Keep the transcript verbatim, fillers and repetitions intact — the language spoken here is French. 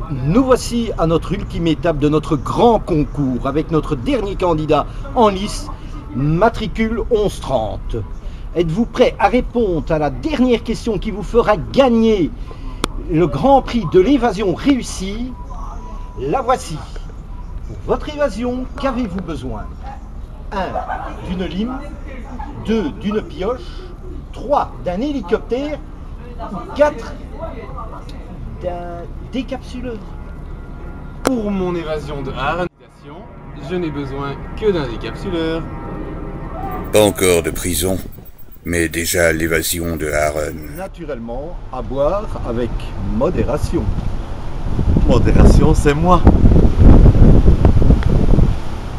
Nous voici à notre ultime étape de notre grand concours avec notre dernier candidat en lice, matricule onze trente. Êtes-vous prêt à répondre à la dernière question qui vous fera gagner le grand prix de l'évasion réussie? La voici. Pour votre évasion, qu'avez-vous besoin? un. D'une lime. deux. D'une pioche. trois. D'un hélicoptère. Ou quatre. D'un décapsuleur. Pour mon évasion de harmonisation, je n'ai besoin que d'un décapsuleur. Pas encore de prison, mais déjà l'évasion de Aaron. Naturellement, à boire avec modération. Modération, c'est moi.